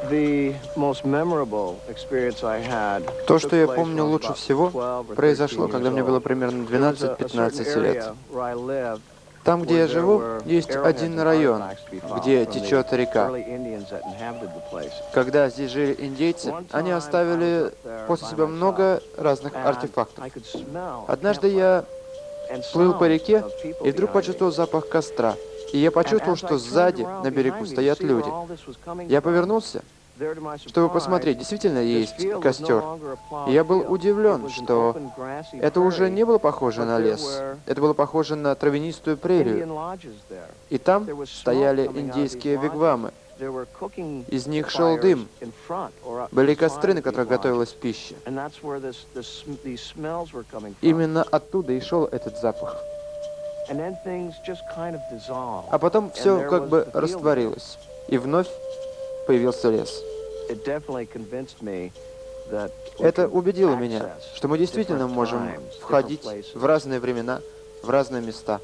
То, что я помню лучше всего, произошло, когда мне было примерно 12-15 лет. Там, где я живу, есть один район, где течет река. Когда здесь жили индейцы, они оставили после себя много разных артефактов. Однажды я плыл по реке и вдруг почувствовал запах костра. И я почувствовал, что сзади, на берегу, стоят люди. Я повернулся, чтобы посмотреть, действительно есть костер. И я был удивлен, что это уже не было похоже на лес. Это было похоже на травянистую прерию. И там стояли индейские вигвамы. Из них шел дым. Были костры, на которых готовилась пища. Именно оттуда и шел этот запах. А потом все как бы растворилось. И вновь появился лес. Это убедило меня, что мы действительно можем входить в разные времена, в разные места.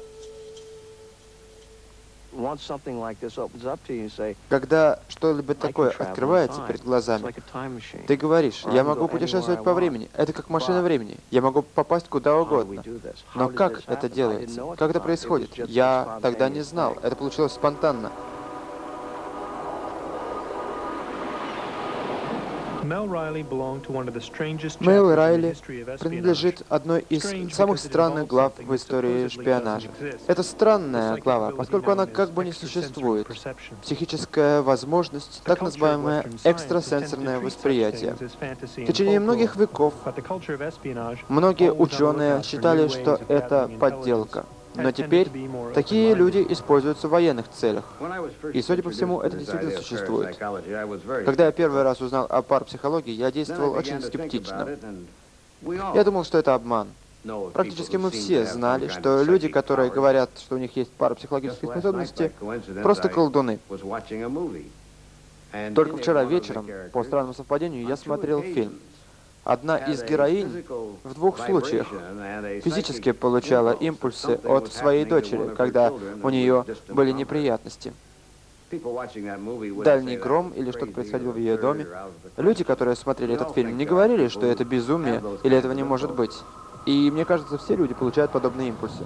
Когда что-либо такое открывается перед глазами, ты говоришь: я могу путешествовать по времени. Это как машина времени. Я могу попасть куда угодно. Но как это делается? Как это происходит? Я тогда не знал. Это получилось спонтанно. Мэл Райли принадлежит одной из самых странных глав в истории шпионажа. Это странная глава, поскольку она как бы не существует. Психическая возможность, так называемое экстрасенсорное восприятие. В течение многих веков многие ученые считали, что это подделка. Но теперь такие люди используются в военных целях. И, судя по всему, это действительно существует. Когда я первый раз узнал о парапсихологии, я действовал очень скептично. Я думал, что это обман. Практически мы все знали, что люди, которые говорят, что у них есть парапсихологические способности, просто колдуны. Только вчера вечером, по странному совпадению, я смотрел фильм. Одна из героинь в двух случаях физически получала импульсы от своей дочери, когда у нее были неприятности. Дальний гром или что-то происходило в ее доме. Люди, которые смотрели этот фильм, не говорили, что это безумие или этого не может быть. И мне кажется, все люди получают подобные импульсы.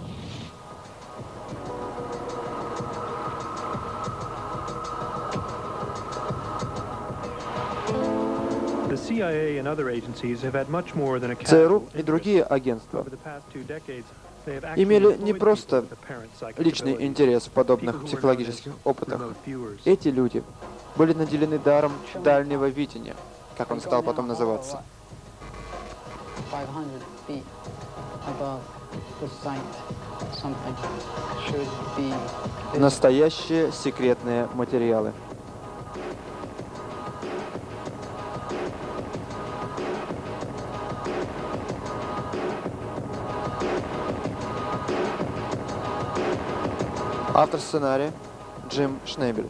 ЦРУ и другие агентства имели не просто личный интерес в подобных психологических опытах. Эти люди были наделены даром дальнего видения, как он стал потом называться. Настоящие секретные материалы. Автор сценария Джим Шнейбель.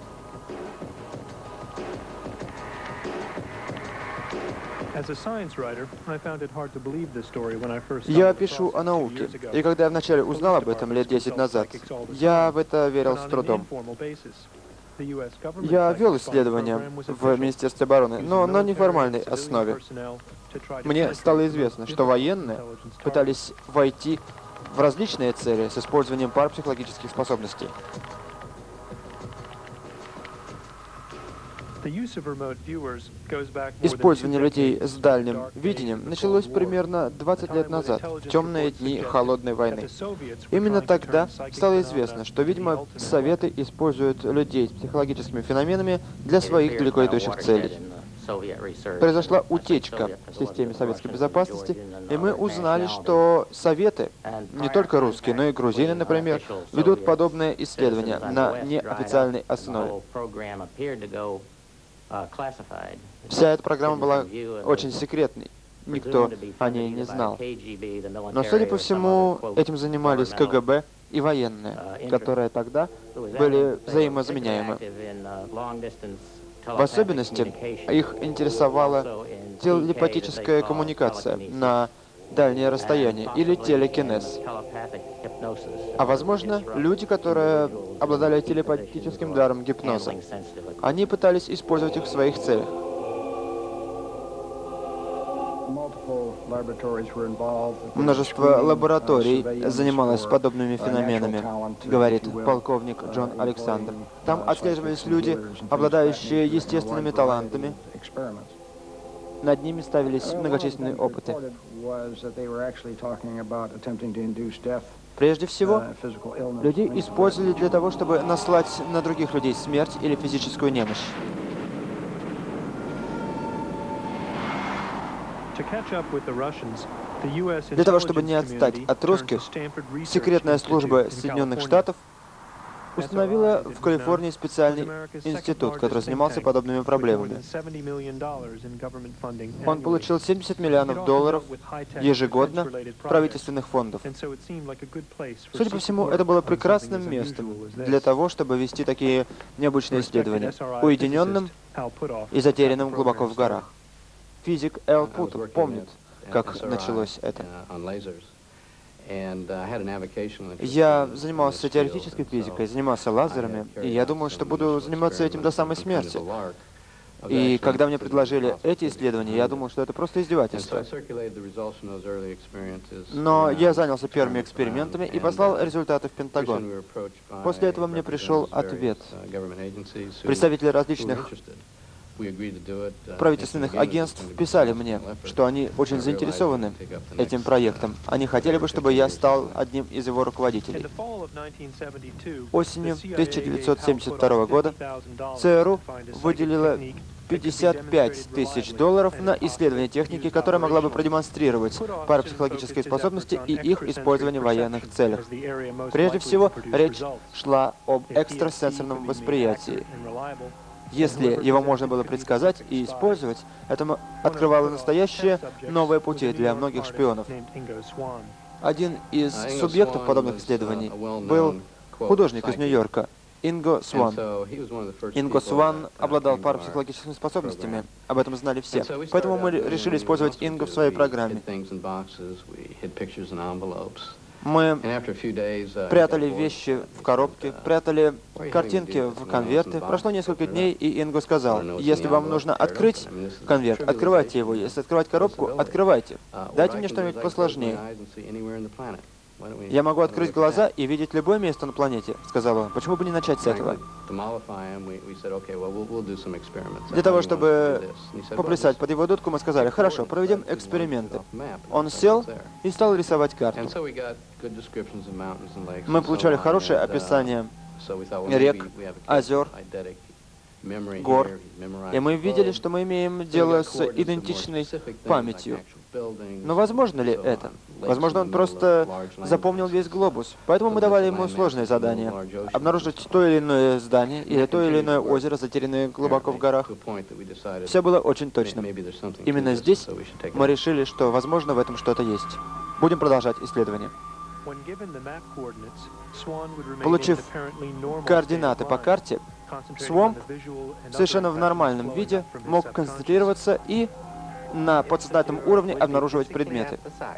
Я пишу о науке, и когда я вначале узнал об этом лет 10 назад, я в это верил с трудом. Я вел исследования в Министерстве обороны, но на неформальной основе. Мне стало известно, что военные пытались войти в различные цели с использованием парапсихологических способностей. Использование людей с дальним видением началось примерно 20 лет назад, в темные дни Холодной войны. Именно тогда стало известно, что, видимо, Советы используют людей с психологическими феноменами для своих далеко идущих целей. Произошла утечка в системе советской безопасности, и мы узнали, что Советы, не только русские, но и грузины, например, ведут подобные исследования на неофициальной основе. Вся эта программа была очень секретной, никто о ней не знал. Но, судя по всему, этим занимались КГБ и военные, которые тогда были взаимозаменяемы. В особенности их интересовала телепатическая коммуникация на дальние расстояния или телекинез. А возможно, люди, которые обладали телепатическим даром гипноза, они пытались использовать их в своих целях. Множество лабораторий занималось подобными феноменами, говорит полковник Джон Александр. Там отслеживались люди, обладающие естественными талантами. Над ними ставились многочисленные опыты. Прежде всего, людей использовали для того, чтобы наслать на других людей смерть или физическую немощь. Для того, чтобы не отстать от русских, секретная служба Соединенных Штатов установила в Калифорнии специальный институт, который занимался подобными проблемами. Он получил $70 миллионов ежегодно правительственных фондов. Судя по всему, это было прекрасным местом для того, чтобы вести такие необычные исследования, уединенным и затерянным глубоко в горах. Физик Эл Путов помнит, как началось это. Я занимался теоретической физикой, занимался лазерами, и я думал, что буду заниматься этим до самой смерти. И когда мне предложили эти исследования, я думал, что это просто издевательство. Но я занялся первыми экспериментами и послал результаты в Пентагон. После этого мне пришел ответ. Представители различных правительственных агентств писали мне, что они очень заинтересованы этим проектом. Они хотели бы, чтобы я стал одним из его руководителей. Осенью 1972 года ЦРУ выделила $55 тысяч на исследование техники, которая могла бы продемонстрировать парапсихологические способности и их использование в военных целях. Прежде всего, речь шла об экстрасенсорном восприятии. Если его можно было предсказать и использовать, это открывало настоящие новые пути для многих шпионов. Один из субъектов подобных исследований был художник из Нью-Йорка, Инго Сван. Инго Сван обладал парапсихологическими способностями, об этом знали все. Поэтому мы решили использовать Инго в своей программе. Мы прятали вещи в коробке, прятали картинки в конверты. Прошло несколько дней, и Инго сказал, если вам нужно открыть конверт, открывайте его. Если открывать коробку, открывайте. Дайте мне что-нибудь посложнее. Я могу открыть глаза и видеть любое место на планете, сказал он. Почему бы не начать с этого? Для того, чтобы поплясать под его дудку, мы сказали, хорошо, проведем эксперименты. Он сел и стал рисовать карту. Мы получали хорошее описание рек, озер, гор, и мы видели, что мы имеем дело с идентичной памятью. Но возможно ли это? Возможно, он просто запомнил весь глобус. Поэтому мы давали ему сложное задание — обнаружить то или иное здание или то или иное озеро, затерянное глубоко в горах. Все было очень точным. Именно здесь мы решили, что, возможно, в этом что-то есть. Будем продолжать исследование. Получив координаты по карте, Свомп совершенно в нормальном виде мог концентрироваться и на подсознательном уровне обнаруживать предметы.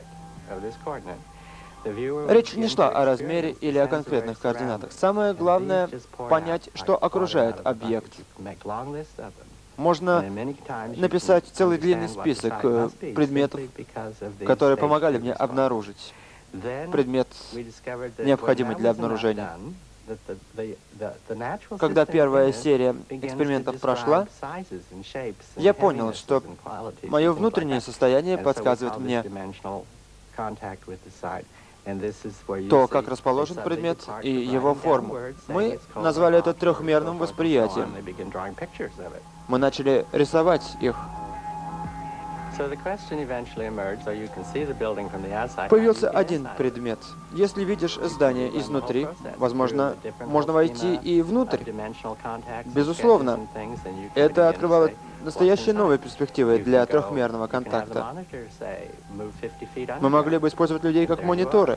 Речь не шла о размере или о конкретных координатах. Самое главное — понять, что окружает объект. Можно написать целый длинный список предметов, которые помогали мне обнаружить предмет, необходимый для обнаружения. Когда первая серия экспериментов прошла, я понял, что мое внутреннее состояние подсказывает мне то, как расположен предмет и его форму. Мы назвали это трехмерным восприятием. Мы начали рисовать их. Появился один предмет. Если видишь здание изнутри, возможно, можно войти и внутрь. Безусловно, это открывало настоящие новые перспективы для трехмерного контакта. Мы могли бы использовать людей как мониторы.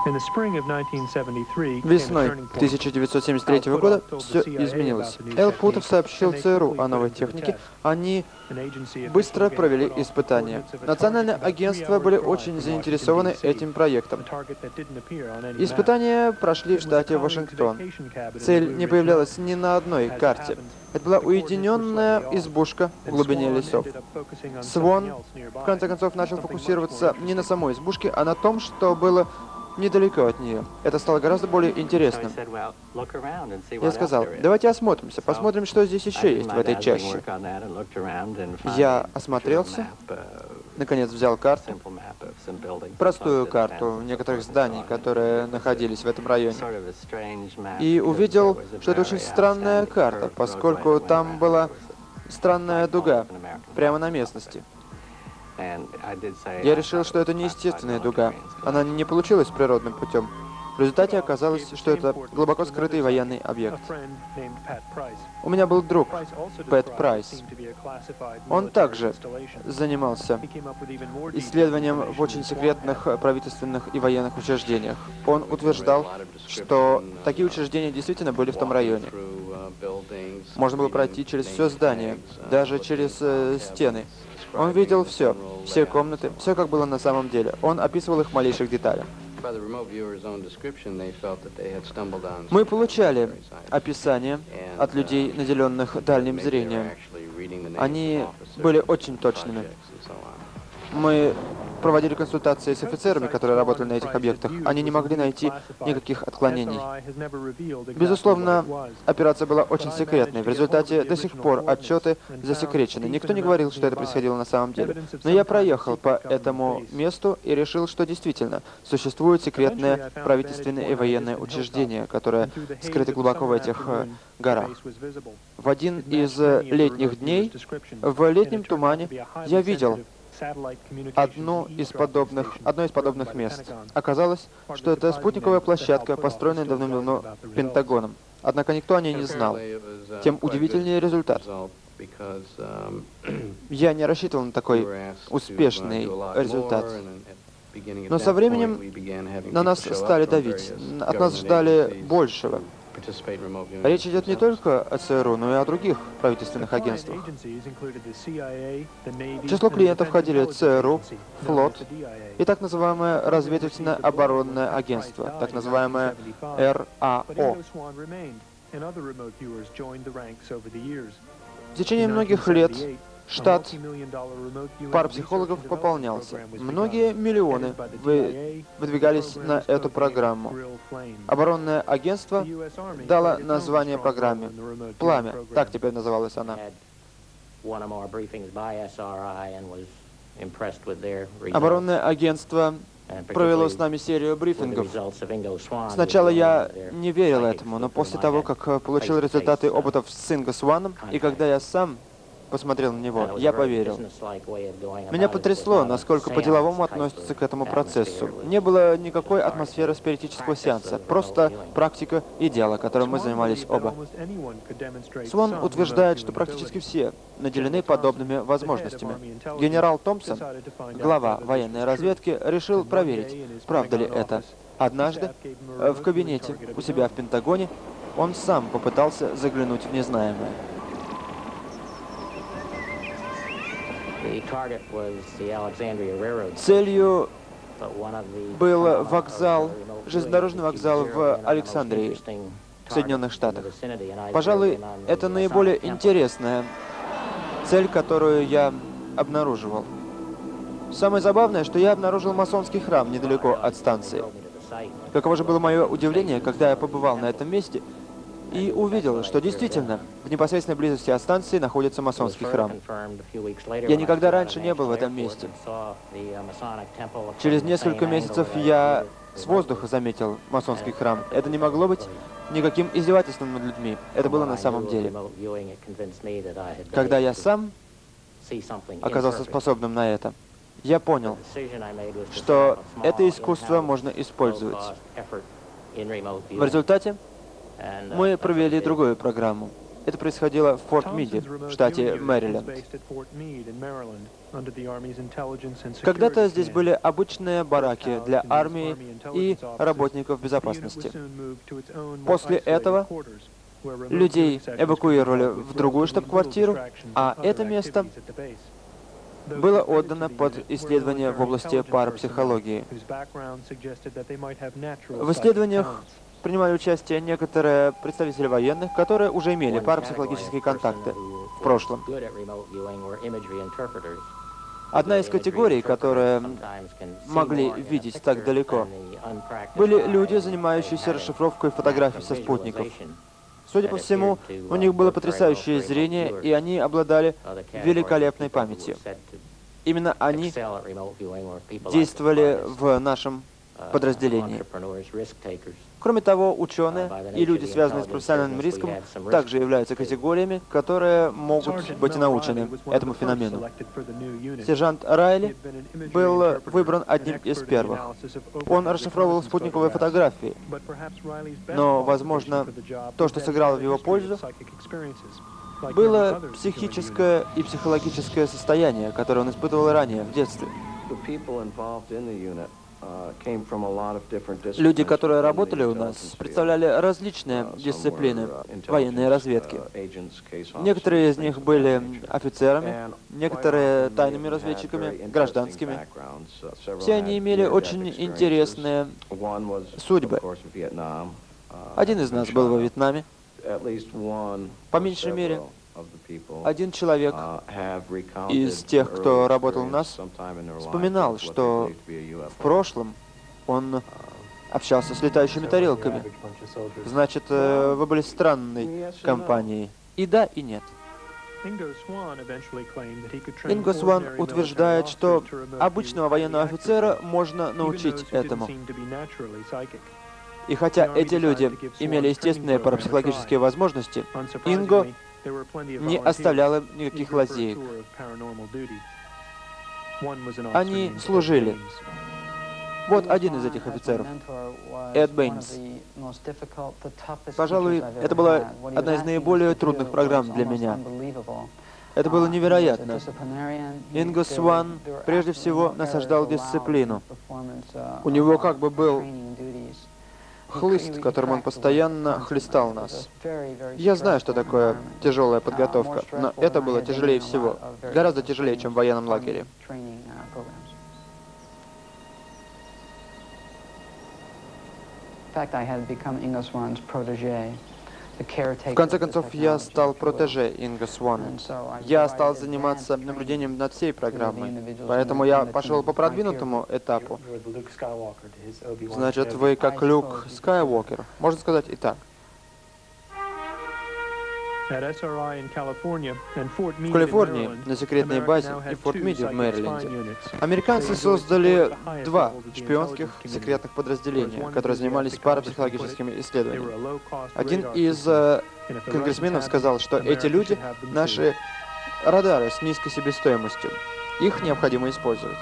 Весной 1973 года все изменилось. Эл Путов сообщил ЦРУ о новой технике. Они быстро провели испытания. Национальные агентства были очень заинтересованы этим проектом. Испытания прошли в штате Вашингтон. Цель не появлялась ни на одной карте. Это была уединенная избушка в глубине лесов. Свон, в конце концов, начал фокусироваться не на самой избушке, а на том, что было недалеко от нее. Это стало гораздо более интересным. Я сказал, давайте осмотримся, посмотрим, что здесь еще есть в этой чаще. Я осмотрелся, наконец взял карту, простую карту некоторых зданий, которые находились в этом районе, и увидел, что это очень странная карта, поскольку там была странная дуга прямо на местности. Я решил, что это не естественная дуга. Она не получилась природным путем. В результате оказалось, что это глубоко скрытый военный объект. У меня был друг, Пэт Прайс. Он также занимался исследованием в очень секретных правительственных и военных учреждениях. Он утверждал, что такие учреждения действительно были в том районе. Можно было пройти через все здание, даже через стены. Он видел все комнаты, все как было на самом деле. Он описывал их в малейших деталях. Мы получали описания от людей, наделенных дальним зрением. Они были очень точными. Мы проводили консультации с офицерами, которые работали на этих объектах. Они не могли найти никаких отклонений. Безусловно, операция была очень секретной. В результате до сих пор отчеты засекречены. Никто не говорил, что это происходило на самом деле. Но я проехал по этому месту и решил, что действительно существует секретное правительственное и военное учреждение, которое скрыто глубоко в этих горах. В один из летних дней, в летнем тумане, я видел одно из подобных мест. Оказалось, что это спутниковая площадка, построенная давным-давно Пентагоном. Однако никто о ней не знал. Тем удивительнее результат. Я не рассчитывал на такой успешный результат. Но со временем на нас стали давить. От нас ждали большего. Речь идет не только о ЦРУ, но и о других правительственных агентствах. В число клиентов входили ЦРУ, флот и так называемое разведывательное оборонное агентство, так называемое РАО. В течение многих лет штат парапсихологов пополнялся. Многие миллионы выдвигались на эту программу. Оборонное агентство дало название программе «Пламя». Так теперь называлась она. Оборонное агентство провело с нами серию брифингов. Сначала я не верил этому, но после того, как получил результаты опытов с Инго Сваном, и когда я сам посмотрел на него, я поверил. Меня потрясло, насколько по-деловому относятся к этому процессу. Не было никакой атмосферы спиритического сеанса, просто практика и дело, которым мы занимались оба. Свон утверждает, что практически все наделены подобными возможностями. Генерал Томпсон, глава военной разведки, решил проверить, правда ли это. Однажды в кабинете у себя в Пентагоне он сам попытался заглянуть в незнаемое. Целью был вокзал, железнодорожный вокзал в Александрии, в Соединенных Штатах. Пожалуй, это наиболее интересная цель, которую я обнаруживал. Самое забавное, что я обнаружил масонский храм недалеко от станции. Каково же было мое удивление, когда я побывал на этом месте и увидел, что действительно в непосредственной близости от станции находится масонский храм. Я никогда раньше не был в этом месте. Через несколько месяцев я с воздуха заметил масонский храм. Это не могло быть никаким издевательством над людьми. Это было на самом деле. Когда я сам оказался способным на это, я понял, что это искусство можно использовать. В результате мы провели другую программу. Это происходило в Форт Миде, в штате Мэриленд. Когда-то здесь были обычные бараки для армии и работников безопасности. После этого людей эвакуировали в другую штаб-квартиру, а это место было отдано под исследование в области парапсихологии. В исследованиях принимали участие некоторые представители военных, которые уже имели парапсихологические контакты в прошлом. Одна из категорий, которые могли видеть так далеко, были люди, занимающиеся расшифровкой фотографий со спутников. Судя по всему, у них было потрясающее зрение, и они обладали великолепной памятью. Именно они действовали в нашем подразделении. Кроме того, ученые и люди, связанные с профессиональным риском, также являются категориями, которые могут быть научены этому феномену. Сержант Райли был выбран одним из первых. Он расшифровывал спутниковые фотографии, но, возможно, то, что сыграло в его пользу, было психическое и психологическое состояние, которое он испытывал ранее, в детстве. Люди, которые работали у нас, представляли различные дисциплины военной разведки. Некоторые из них были офицерами, некоторые тайными разведчиками, гражданскими. Все они имели очень интересные судьбы. Один из нас был во Вьетнаме. По меньшей мере, один человек из тех, кто работал у нас, вспоминал, что в прошлом он общался с летающими тарелками. Значит, вы были странной компанией. И да, и нет. Инго Сван утверждает, что обычного военного офицера можно научить этому. И хотя эти люди имели естественные парапсихологические возможности, Инго не оставлял им никаких лазеек. Они служили. Вот один из этих офицеров, Эд Бэйнс. Пожалуй, это была одна из наиболее трудных программ для меня. Это было невероятно. Инго Сван прежде всего насаждал дисциплину. У него как бы был хлыст, которым он постоянно хлестал нас. Я знаю, что такое тяжелая подготовка, но это было тяжелее всего. Гораздо тяжелее, чем в военном лагере. В конце концов, я стал протеже Инго Свана. Я стал заниматься наблюдением над всей программой. Поэтому я пошел по продвинутому этапу. Значит, вы как Люк Скайуокер. Можно сказать и так. В Калифорнии, на секретной базе, и в Форт Миде в Мэриленде, американцы создали два шпионских секретных подразделения, которые занимались парапсихологическими исследованиями. Один из конгрессменов сказал, что эти люди — наши радары с низкой себестоимостью. Их необходимо использовать.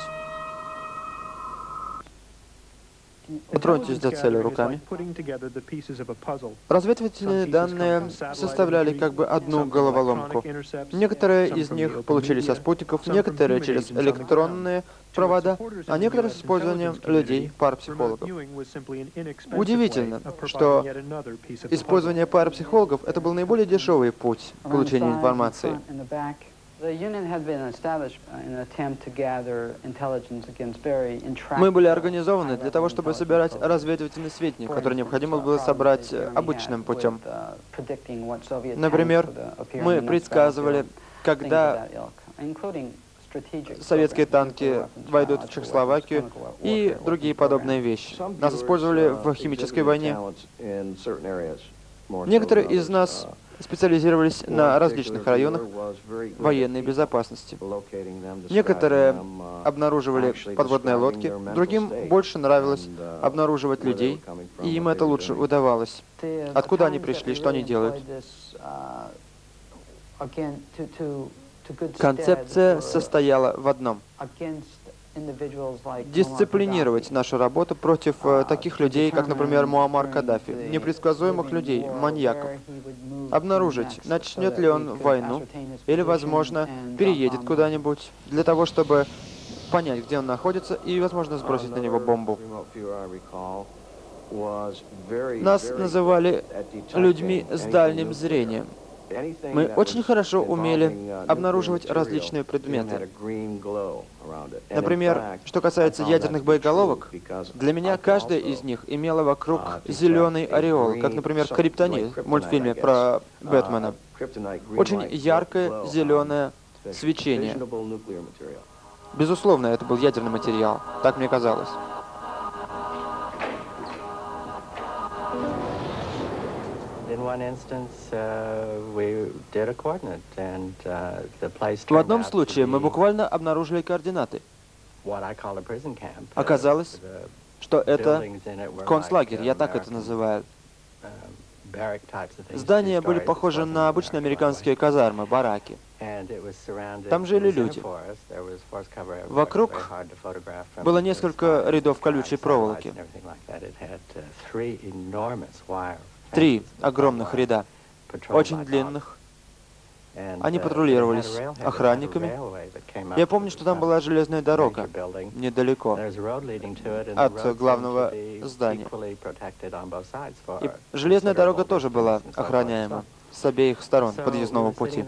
Дотроньтесь до цели руками. Разведывательные данные составляли как бы одну головоломку. Некоторые из них получили со спутников, некоторые через электронные провода, а некоторые с использованием людей, парапсихологов. Удивительно, что использование парапсихологов — это был наиболее дешевый путь получения информации. Мы были организованы для того, чтобы собирать разведывательные сведения, которые необходимо было собрать обычным путем. Например, мы предсказывали, когда советские танки войдут в Чехословакию и другие подобные вещи. Нас использовали в химической войне. Некоторые из нас специализировались на различных районах военной безопасности. Некоторые обнаруживали подводные лодки, другим больше нравилось обнаруживать людей, и им это лучше удавалось. Откуда они пришли, что они делают? Концепция состояла в одном — дисциплинировать нашу работу против таких людей, как, например, Муаммар Каддафи, непредсказуемых людей, маньяков. обнаружить, начнет ли он войну, или, возможно, переедет куда-нибудь, для того, чтобы понять, где он находится, и, возможно, сбросить на него бомбу. Нас называли людьми с дальним зрением. Мы очень хорошо умели обнаруживать различные предметы. Например, что касается ядерных боеголовок, для меня каждая из них имела вокруг зеленый ореол, как, например, Криптонит в мультфильме про Бэтмена. Очень яркое зеленое свечение. Безусловно, это был ядерный материал, так мне казалось. В одном случае мы буквально обнаружили координаты. Оказалось, что это концлагерь, я так это называю. Здания были похожи на обычные американские казармы, бараки. Там жили люди. Вокруг было несколько рядов колючей проволоки. 3 огромных ряда, очень длинных. Они патрулировались охранниками. Я помню, что там была железная дорога недалеко от главного здания. И железная дорога тоже была охраняема с обеих сторон подъездного пути.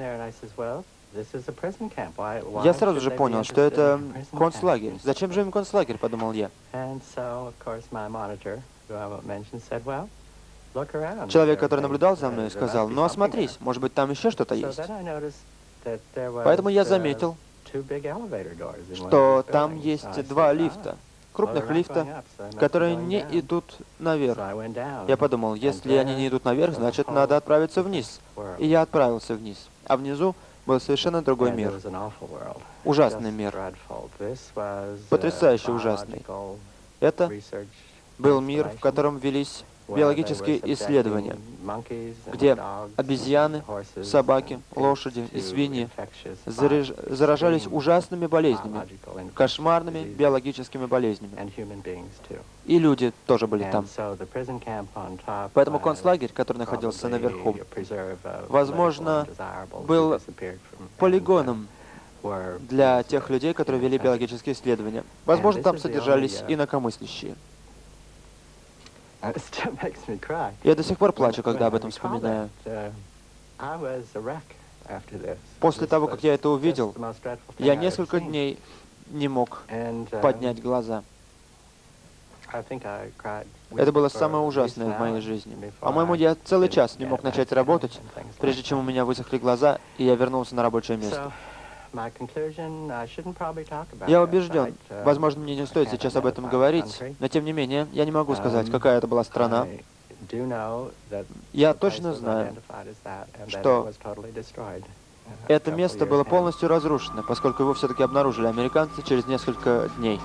Я сразу же понял, что это концлагерь. Зачем же им концлагерь, подумал я. Человек, который наблюдал за мной, сказал: ну осмотрись, может быть, там еще что-то есть. Поэтому я заметил, что там есть 2 лифта, крупных лифта, которые не идут наверх. Я подумал, если они не идут наверх, значит, надо отправиться вниз. И я отправился вниз. А внизу был совершенно другой мир. Ужасный мир. Потрясающе ужасный. Это был мир, в котором велись биологические исследования, где обезьяны, собаки, лошади и свиньи заражались ужасными болезнями, кошмарными биологическими болезнями. И люди тоже были там. Поэтому концлагерь, который находился наверху, возможно, был полигоном для тех людей, которые вели биологические исследования. Возможно, там содержались инакомыслящие. Я до сих пор плачу, когда об этом вспоминаю. После того, как я это увидел, я несколько дней не мог поднять глаза. Это было самое ужасное в моей жизни. По-моему, я целый час не мог начать работать, прежде чем у меня высохли глаза, и я вернулся на рабочее место. Я убежден, возможно, мне не стоит сейчас об этом говорить, но тем не менее, я не могу сказать, какая это была страна. Я точно знаю, что это место было полностью разрушено, поскольку его все-таки обнаружили американцы через несколько дней.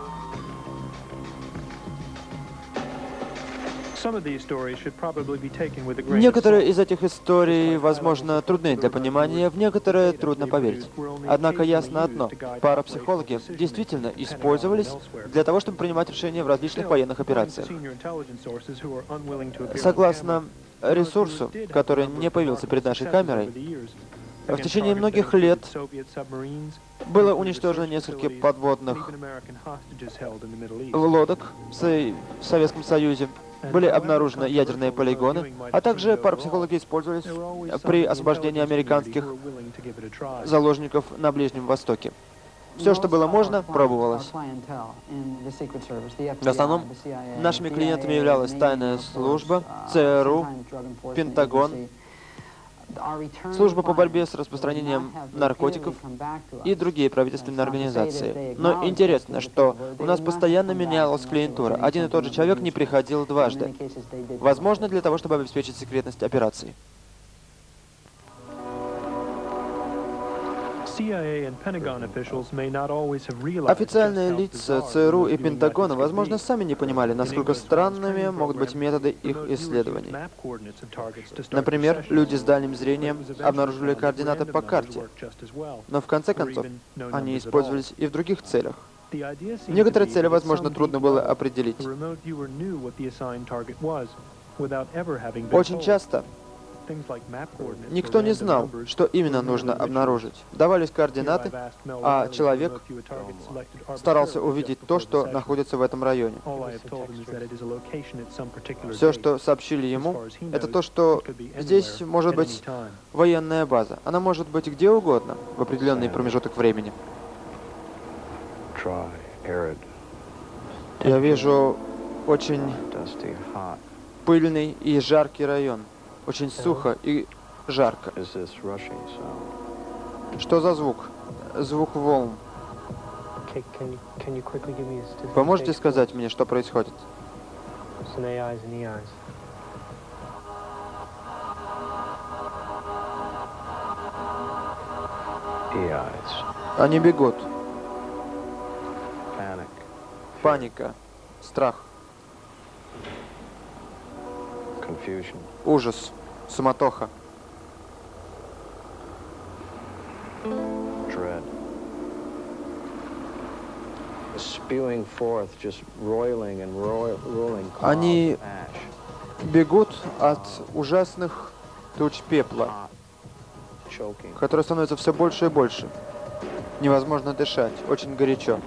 Некоторые из этих историй, возможно, трудны для понимания, в некоторые трудно поверить. Однако ясно одно. Парапсихологи действительно использовались для того, чтобы принимать решения в различных военных операциях. Согласно ресурсу, который не появился перед нашей камерой, в течение многих лет было уничтожено несколько подводных лодок в Советском Союзе. Были обнаружены ядерные полигоны, а также парапсихологи использовались при освобождении американских заложников на Ближнем Востоке. Все, что было можно, пробовалось. В основном нашими клиентами являлась тайная служба, ЦРУ, Пентагон, служба по борьбе с распространением наркотиков и другие правительственные организации. Но интересно, что у нас постоянно менялась клиентура. Один и тот же человек не приходил дважды. Возможно, для того, чтобы обеспечить секретность операции. Официальные лица ЦРУ и Пентагона, возможно, сами не понимали, насколько странными могут быть методы их исследований. Например, люди с дальним зрением обнаружили координаты по карте, но в конце концов они использовались и в других целях. Некоторые цели, возможно, трудно было определить. Очень часто Никто не знал, что именно нужно обнаружить. Давались координаты, а человек старался увидеть то, что находится в этом районе. Все, что сообщили ему, это то, что здесь может быть военная база. Она может быть где угодно в определенный промежуток времени. Я вижу очень пыльный и жаркий район. Очень сухо и жарко. Что за звук? Звук волн. Вы можете сказать мне, что происходит? Они бегут. Паника, страх, ужас, суматоха, они бегут от ужасных туч пепла, которые становятся все больше и больше. Невозможно дышать, очень горячо.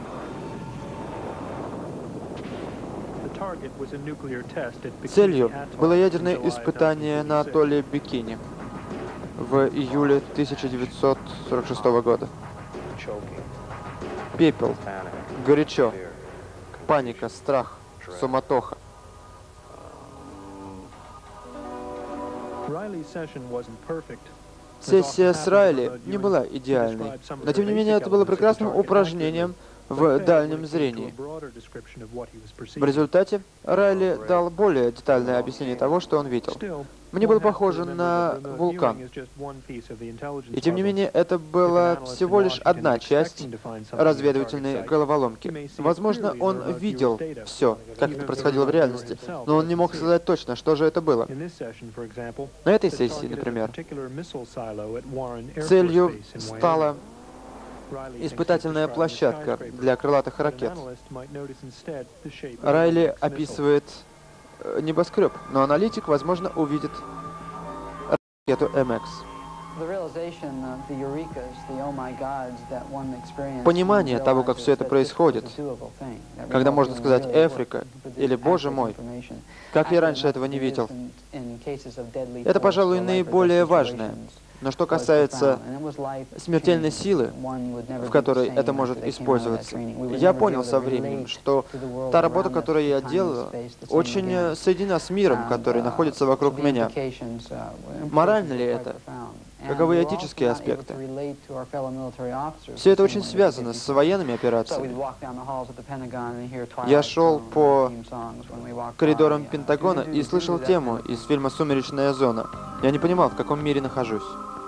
Целью было ядерное испытание на атолле Бикини в июле 1946 года. Пепел, горячо, паника, страх, суматоха. Сессия с Райли не была идеальной, но тем не менее это было прекрасным упражнением в дальнем зрении. В результате Райли дал более детальное объяснение того, что он видел. Мне было похоже на вулкан. И тем не менее, это была всего лишь одна часть разведывательной головоломки. Возможно, он видел все, как это происходило в реальности, но он не мог сказать точно, что же это было. На этой сессии, например, целью стала испытательная площадка для крылатых ракет. Райли описывает небоскреб, но аналитик, возможно, увидит ракету МХ. Понимание того, как все это происходит, когда можно сказать «Эфрика» или «Боже мой», как я раньше этого не видел, это, пожалуй, наиболее важное. Но что касается смертельной силы, в которой это может использоваться, я понял со временем, что та работа, которую я делал, очень соединена с миром, который находится вокруг меня. Морально ли это? Каковы этические аспекты? Все это очень связано с военными операциями. Я шел по коридорам Пентагона и слышал тему из фильма «Сумеречная зона». Я не понимал, в каком мире нахожусь.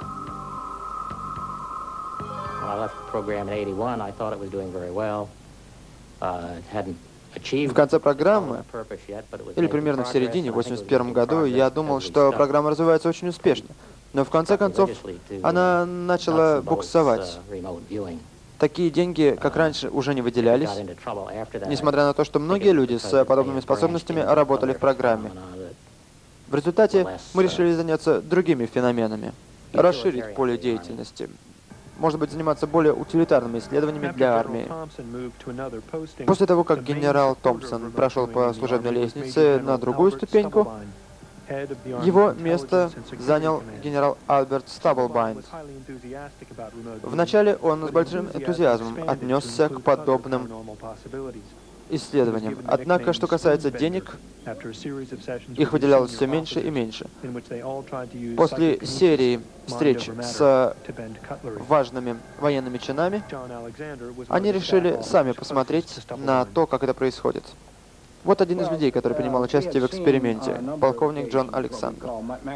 В конце программы, или примерно в середине, в 1981 году, я думал, что программа развивается очень успешно. Но в конце концов, она начала буксовать. Такие деньги, как раньше, уже не выделялись, несмотря на то, что многие люди с подобными способностями работали в программе. В результате мы решили заняться другими феноменами, расширить поле деятельности. Может быть, заниматься более утилитарными исследованиями для армии. После того, как генерал Томпсон прошел по служебной лестнице на другую ступеньку, его место занял генерал Альберт Стаблбайнд. Вначале он с большим энтузиазмом отнесся к подобным исследованиям. Однако, что касается денег, их выделялось все меньше и меньше. После серии встреч с важными военными чинами, они решили сами посмотреть на то, как это происходит. Вот один из людей, который принимал участие в эксперименте, полковник Джон Александр.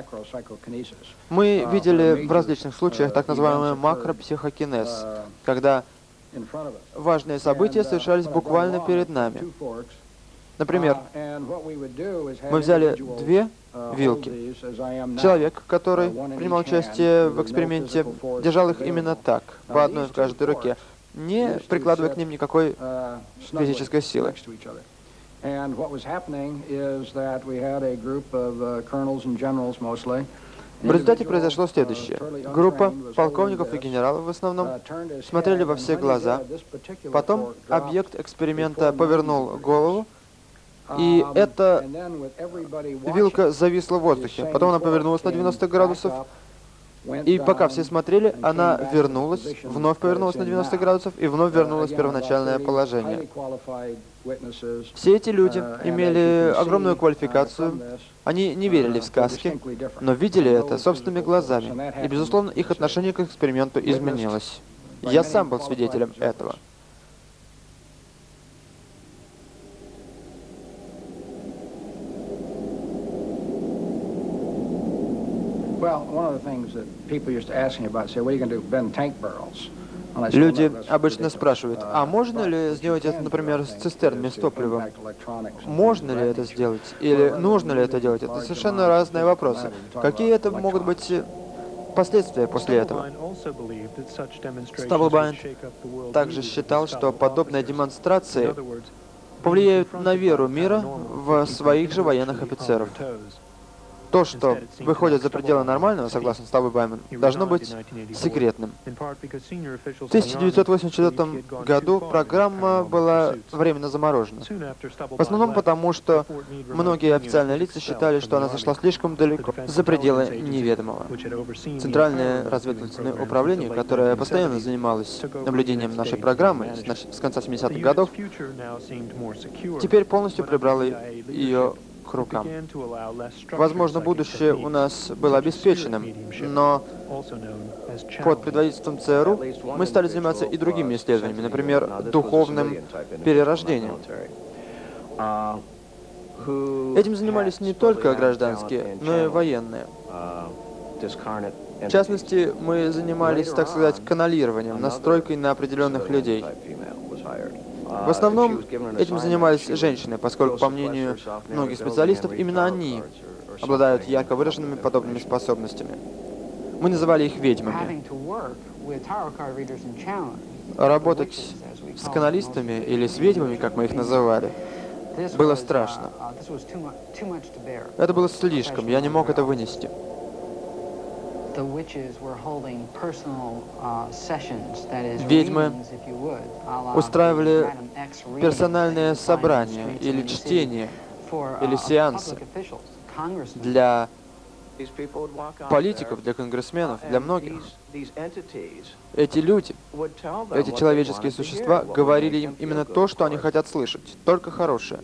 Мы видели в различных случаях так называемый макропсихокинез, когда важные события совершались буквально перед нами. Например, мы взяли две вилки. Человек, который принимал участие в эксперименте, держал их именно так, по одной в каждой руке, не прикладывая к ним никакой физической силы. В результате произошло следующее. Группа полковников и генералов в основном смотрели во все глаза, потом объект эксперимента повернул голову, и эта вилка зависла в воздухе. Потом она повернулась на 90 градусов, и пока все смотрели, она вернулась, вновь повернулась на 90 градусов и вновь вернулась в первоначальное положение. Все эти люди имели огромную квалификацию, они не верили в сказки, но видели это собственными глазами, и, безусловно, их отношение к эксперименту изменилось. Я сам был свидетелем этого. Люди обычно спрашивают, а можно ли сделать это, например, с цистернами с топливом? Можно ли это сделать? Или нужно ли это делать? Это совершенно разные вопросы. Какие это могут быть последствия после этого? Стаблбайнд также считал, что подобные демонстрации повлияют на веру мира в своих же военных офицеров. То, что выходит за пределы нормального, согласно Стаблбайну, должно быть секретным. В 1984 году программа была временно заморожена. В основном потому, что многие официальные лица считали, что она зашла слишком далеко, за пределы неведомого. Центральное разведывательное управление, которое постоянно занималось наблюдением нашей программы с конца 70-х годов, теперь полностью прибрало ее к рукам. Возможно, будущее у нас было обеспеченным, но под предводительством ЦРУ мы стали заниматься и другими исследованиями, например, духовным перерождением. Этим занимались не только гражданские, но и военные. В частности, мы занимались, так сказать, каналированием, настройкой на определенных людей. В основном этим занимались женщины, поскольку, по мнению многих специалистов, именно они обладают ярко выраженными подобными способностями. Мы называли их ведьмами. Работать с каналистами или с ведьмами, как мы их называли, было страшно. Это было слишком, я не мог это вынести. Ведьмы устраивали персональные собрания или чтения, или сеансы для политиков, для конгрессменов, для многих. Эти люди, эти человеческие существа говорили им именно то, что они хотят слышать, только хорошее.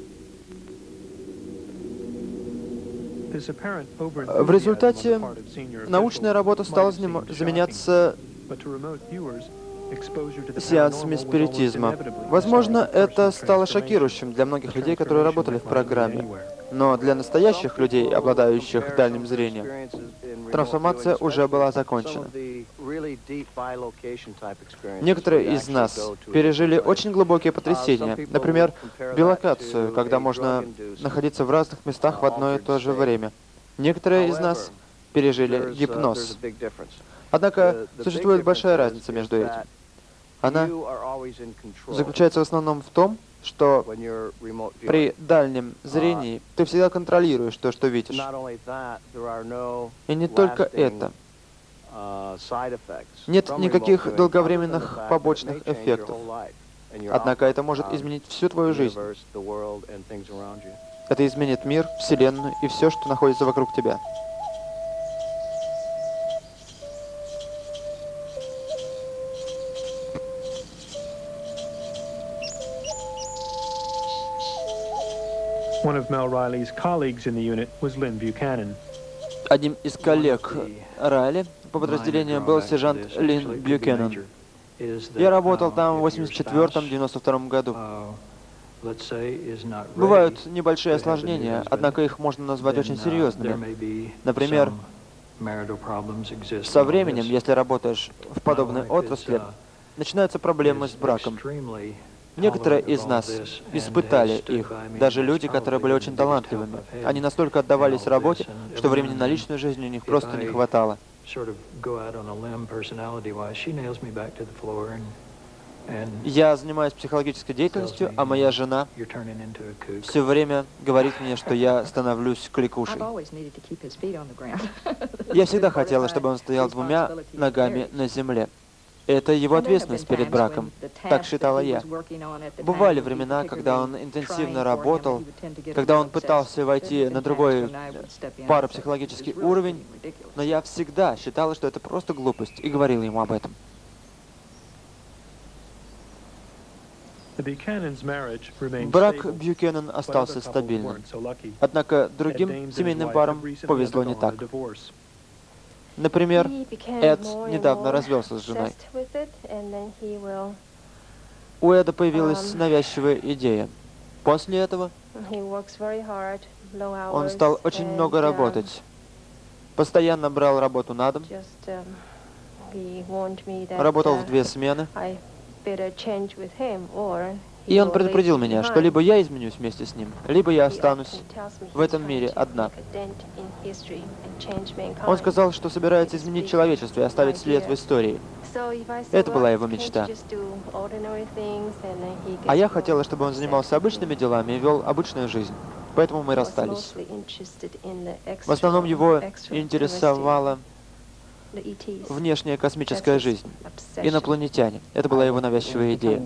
В результате научная работа стала заменяться сеансами спиритизма. Возможно, это стало шокирующим для многих людей, которые работали в программе. Но для настоящих людей, обладающих дальним зрением, трансформация уже была закончена. Некоторые из нас пережили очень глубокие потрясения, например, билокацию, когда можно находиться в разных местах в одно и то же время. Некоторые из нас пережили гипноз. Однако существует большая разница между этим. Она заключается в основном в том, что при дальнем зрении ты всегда контролируешь то, что видишь. И не только это. Нет никаких долговременных побочных эффектов. Однако это может изменить всю твою жизнь. Это изменит мир, Вселенную и все, что находится вокруг тебя. Одним из коллег Райли по подразделению был сержант Лин Бьюкенен. Я работал там в 1984-1992 году. Бывают небольшие осложнения, однако их можно назвать очень серьезными. Например, со временем, если работаешь в подобной отрасли, начинаются проблемы с браком. Некоторые из нас испытали их, даже люди, которые были очень талантливыми. Они настолько отдавались работе, что времени на личную жизнь у них просто не хватало. Я занимаюсь психологической деятельностью, а моя жена все время говорит мне, что я становлюсь кликушей. Я всегда хотела, чтобы он стоял двумя ногами на земле. Это его ответственность перед браком. Так считала я. Бывали времена, когда он интенсивно работал, когда он пытался войти на другой парапсихологический уровень, но я всегда считала, что это просто глупость, и говорила ему об этом. Брак Бьюкенен остался стабильным. Однако другим семейным парам повезло не так. Например, Эд недавно развелся с женой. У Эда появилась навязчивая идея. После этого он стал очень много работать. Постоянно брал работу на дом. Работал в 2 смены. И он предупредил меня, что либо я изменюсь вместе с ним, либо я останусь в этом мире одна. Он сказал, что собирается изменить человечество и оставить след в истории. Это была его мечта. А я хотела, чтобы он занимался обычными делами и вел обычную жизнь. Поэтому мы расстались. В основном его интересовала внешняя космическая жизнь. Инопланетяне. Это была его навязчивая идея.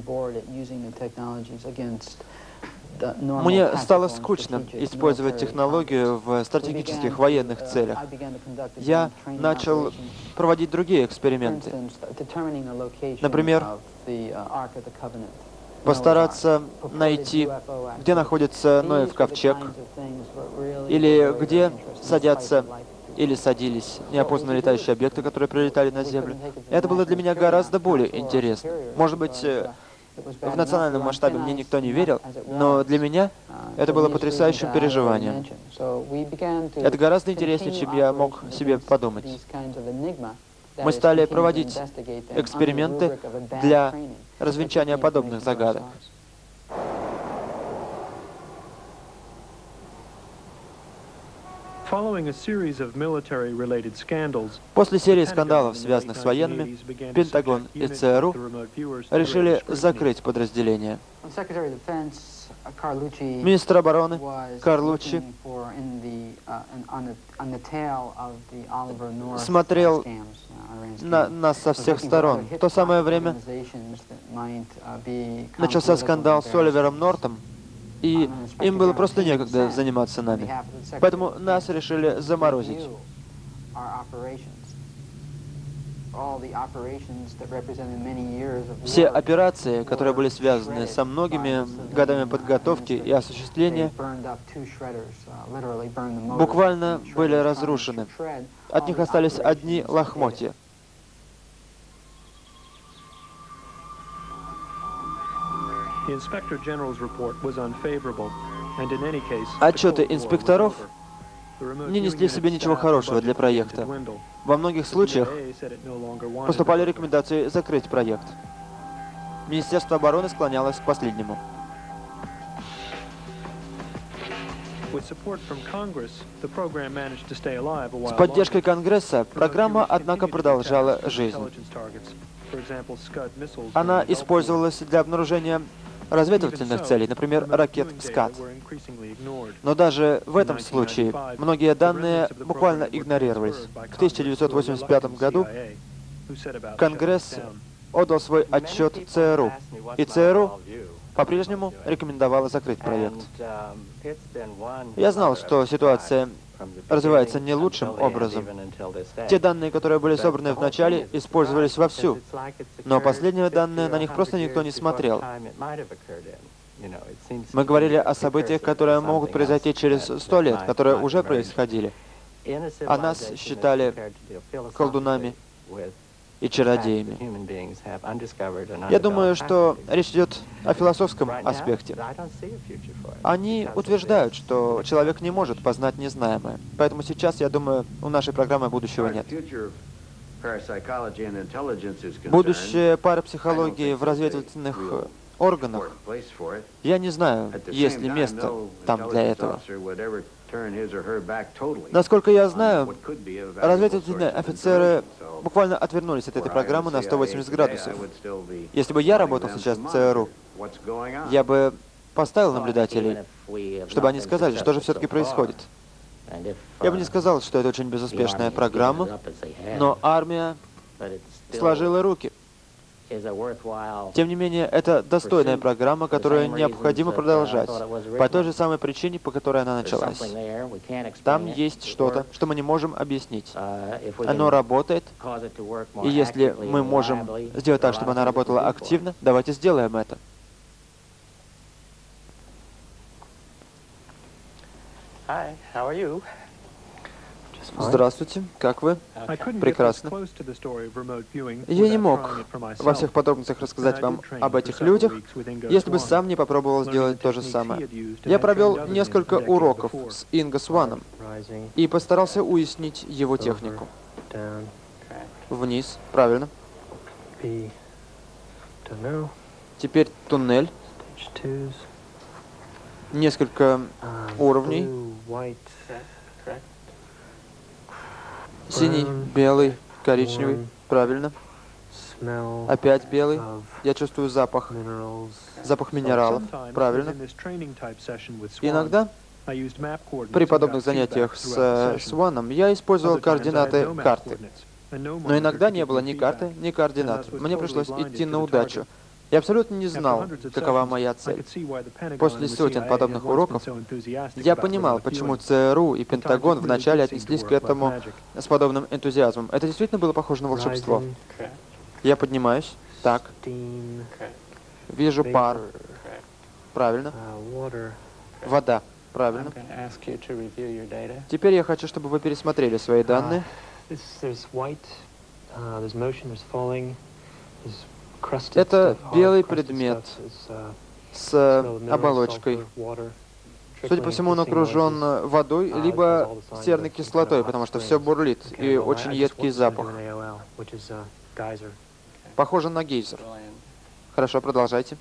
Мне стало скучно использовать технологию в стратегических военных целях. Я начал проводить другие эксперименты. Например, постараться найти, где находится Ноев ковчег, или где садятся или садились неопознанные летающие объекты, которые прилетали на Землю. Это было для меня гораздо более интересно. Может быть, в национальном масштабе мне никто не верил, но для меня это было потрясающим переживанием. Это гораздо интереснее, чем я мог себе подумать. Мы стали проводить эксперименты для развенчания подобных загадок. После серии скандалов, связанных с военными, Пентагон и ЦРУ решили закрыть подразделение. Министр обороны Карлуччи смотрел на нас со всех сторон. В то самое время начался скандал с Оливером Нортом, и им было просто некогда заниматься нами. Поэтому нас решили заморозить. Все операции, которые были связаны со многими годами подготовки и осуществления, буквально были разрушены. От них остались одни лохмотья. Отчеты инспекторов не несли в себе ничего хорошего для проекта. Во многих случаях поступали рекомендации закрыть проект. Министерство обороны склонялось к последнему. С поддержкой Конгресса программа, однако, продолжала жизнь. Она использовалась для обнаружения разведывательных целей, например, ракет «Скат». Но даже в этом случае многие данные буквально игнорировались. В 1985 году Конгресс отдал свой отчет ЦРУ, и ЦРУ по-прежнему рекомендовала закрыть проект. Я знал, что ситуация развивается не лучшим образом. Те данные, которые были собраны в начале, использовались вовсю, но последние данные, на них просто никто не смотрел. Мы говорили о событиях, которые могут произойти через 100 лет, которые уже происходили, а нас считали колдунами и чародеями. Я думаю, что речь идет о философском аспекте. Они утверждают, что человек не может познать незнаемое. Поэтому сейчас, я думаю, у нашей программы будущего нет. Будущее парапсихологии в разведывательных органах, я не знаю, есть ли место там для этого. Насколько я знаю, разведывательные офицеры буквально отвернулись от этой программы на 180 градусов. Если бы я работал сейчас в ЦРУ, я бы поставил наблюдателей, чтобы они сказали, что же все-таки происходит. Я бы не сказал, что это очень безуспешная программа, но армия сложила руки. Тем не менее, это достойная программа, которую необходимо продолжать, по той же самой причине, по которой она началась. Там есть что-то, что мы не можем объяснить. Оно работает, и если мы можем сделать так, чтобы она работала активно, давайте сделаем это. Здравствуйте, как вы? Прекрасно. Я не мог во всех подробностях рассказать вам об этих людях, если бы сам не попробовал сделать то же самое. Я провел несколько уроков с Инго Сваном и постарался уяснить его технику. Вниз, правильно. Теперь туннель. Несколько уровней. Синий, белый, коричневый. Правильно. Опять белый. Я чувствую запах. Запах минералов. Правильно. Иногда при подобных занятиях с Сваном я использовал координаты карты. Но иногда не было ни карты, ни координат. Мне пришлось идти на удачу. Я абсолютно не знал, какова моя цель. После сотен подобных уроков я понимал, почему ЦРУ и Пентагон вначале отнеслись к этому с подобным энтузиазмом. Это действительно было похоже на волшебство. Я поднимаюсь. Так. Вижу пар. Правильно. Вода. Правильно. Теперь я хочу, чтобы вы пересмотрели свои данные. Это белый предмет с оболочкой. Судя по всему, он окружен водой, либо серной кислотой, потому что все бурлит, и очень едкий запах. Похоже на гейзер. Хорошо, продолжайте.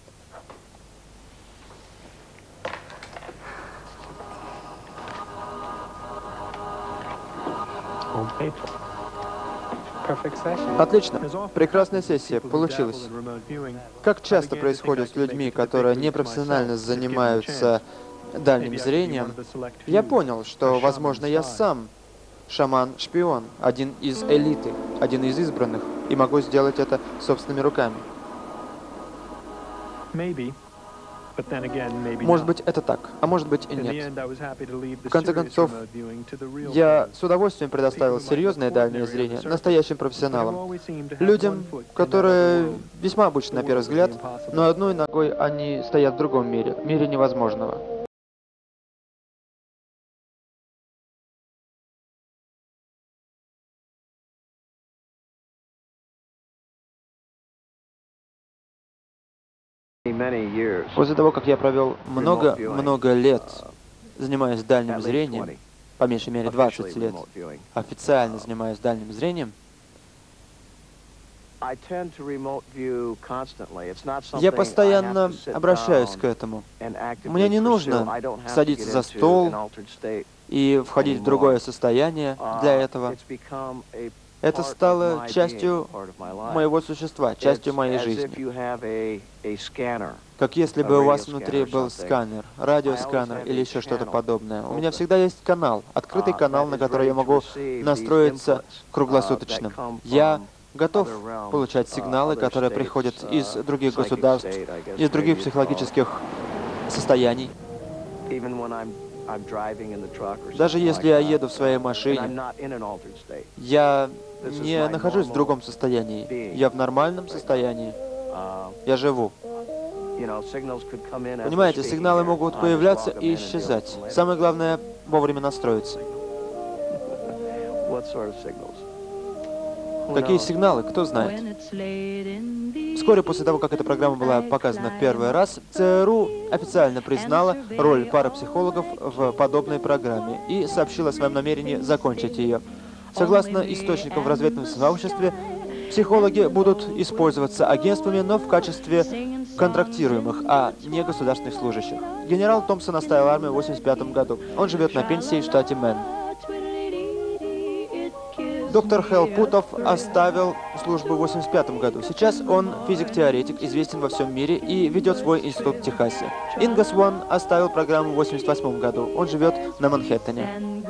Отлично. Прекрасная сессия. Получилось. Как часто происходит с людьми, которые непрофессионально занимаются дальним зрением, я понял, что, возможно, я сам шаман-шпион, один из элиты, один из избранных, и могу сделать это собственными руками. Может быть, это так, а может быть и нет. В конце концов, я с удовольствием предоставил серьезное дальнее зрение настоящим профессионалам. Людям, которые весьма обычны на первый взгляд, но одной ногой они стоят в другом мире, мире невозможного. После того, как я провел много лет, занимаясь дальним зрением, по меньшей мере 20 лет, официально занимаюсь дальним зрением, я постоянно обращаюсь к этому. Мне не нужно садиться за стол и входить в другое состояние для этого. Это стало частью моего существа, частью моей жизни. Как если бы у вас внутри был сканер, радиосканер или еще что-то подобное. У меня всегда есть канал, открытый канал, на который я могу настроиться круглосуточно. Я готов получать сигналы, которые приходят из других государств, из других психологических состояний. Даже если я еду в своей машине, я не нахожусь в другом состоянии. Я в нормальном состоянии. Я живу. Понимаете, сигналы могут появляться и исчезать. Самое главное — вовремя настроиться. Какие сигналы? Кто знает. Вскоре после того, как эта программа была показана в первый раз, ЦРУ официально признала роль парапсихологов в подобной программе и сообщила о своем намерении закончить ее. Согласно источникам в разведном сообществе, психологи будут использоваться агентствами, но в качестве контрактируемых, а не государственных служащих. Генерал Томпсон оставил армию в 1985 году. Он живет на пенсии в штате Мэн. Доктор Хелл Путов оставил службу в 1985 году. Сейчас он физик-теоретик, известен во всем мире и ведет свой институт в Техасе. Инга Свон оставил программу в 1988 году. Он живет на Манхэттене.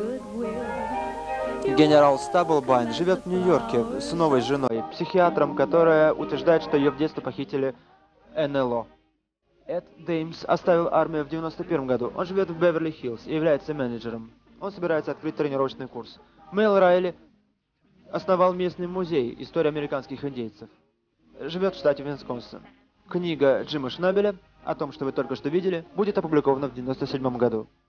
Генерал Стаблбайн живет в Нью-Йорке с новой женой, психиатром, которая утверждает, что ее в детстве похитили НЛО. Эд Деймс оставил армию в 1991 году. Он живет в Беверли-Хиллз и является менеджером. Он собирается открыть тренировочный курс. Мэл Райли основал местный музей истории американских индейцев. Живет в штате Висконсин. Книга Джима Шнабеля о том, что вы только что видели, будет опубликована в 1997 году.